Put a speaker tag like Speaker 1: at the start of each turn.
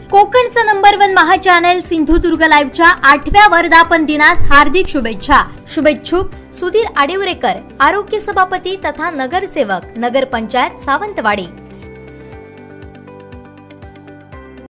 Speaker 1: कोकणचं number 1 महा channel Sindhudurg लाईव्हच्या 8व्या वर्धापन दिनास हार्दिक शुभेच्छा। शुभेच्छुक सुधीर आडेवरेकर, आरोग्य सभापती तथा नगरसेवक, नगर पंचायत सावंतवाडी।